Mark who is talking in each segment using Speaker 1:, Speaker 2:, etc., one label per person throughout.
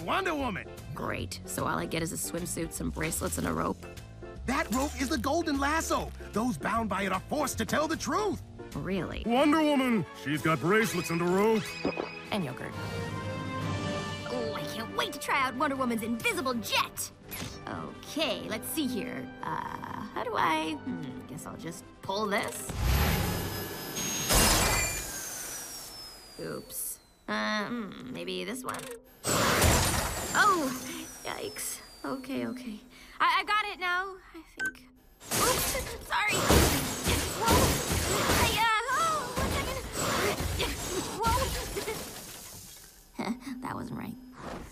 Speaker 1: Wonder Woman.
Speaker 2: Great. So all I get is a swimsuit, some bracelets, and a rope?
Speaker 1: That rope is the golden lasso. Those bound by it are forced to tell the truth.
Speaker 2: Really?
Speaker 1: Wonder Woman. She's got bracelets and a rope.
Speaker 2: And yogurt.
Speaker 3: Oh, I can't wait to try out Wonder Woman's invisible jet. Okay, let's see here. How do I... guess I'll just pull this. Oops. Maybe this one? Oh, yikes. Okay. I got it now, I think. Oops, sorry. Whoa. One second. Whoa. That wasn't right.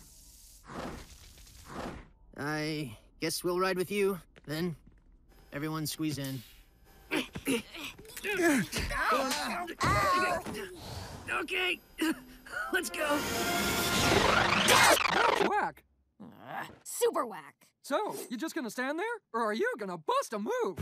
Speaker 4: I guess we'll ride with you, then. Everyone squeeze in. Okay, let's go.
Speaker 5: Whack.
Speaker 3: Super whack.
Speaker 5: So, you just gonna stand there? Or are you gonna bust a move?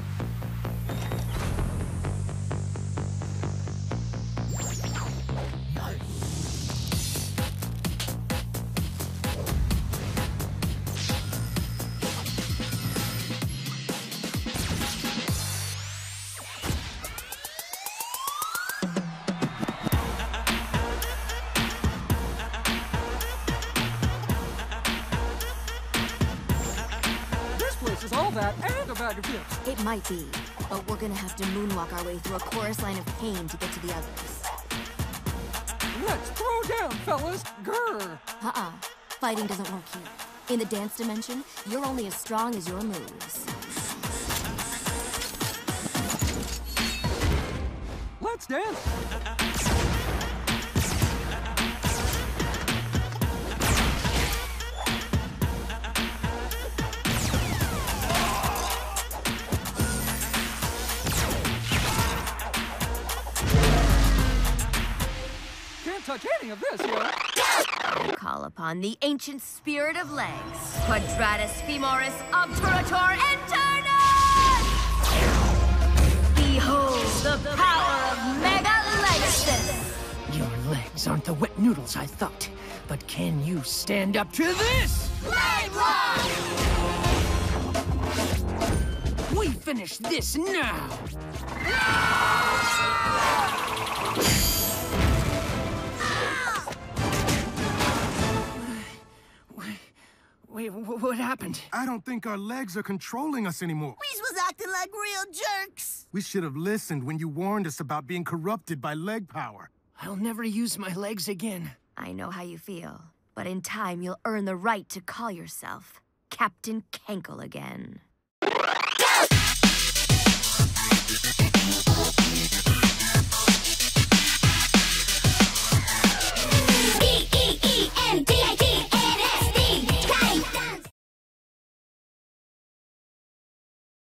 Speaker 5: Is all that and a bag of chips.
Speaker 3: It might be, but we're gonna have to moonwalk our way through a chorus line of pain to get to the others.
Speaker 5: Let's throw down, fellas. Grr.
Speaker 3: Fighting doesn't work here. In the dance dimension, you're only as strong as your moves.
Speaker 5: Let's dance. Touch any of this, yo.
Speaker 3: I call upon the ancient spirit of legs. Quadratus femoris obturator internus! Behold the power of Megalexis!
Speaker 4: Your legs aren't the wet noodles I thought, but can you stand up to this?
Speaker 3: Leg lock!
Speaker 4: We finish this now! Wait, what happened?
Speaker 1: I don't think our legs are controlling us anymore.
Speaker 6: We was acting like real jerks.
Speaker 1: We should have listened when you warned us about being corrupted by leg power.
Speaker 4: I'll never use my legs again.
Speaker 3: I know how you feel, but in time you'll earn the right to call yourself Captain Kankle again.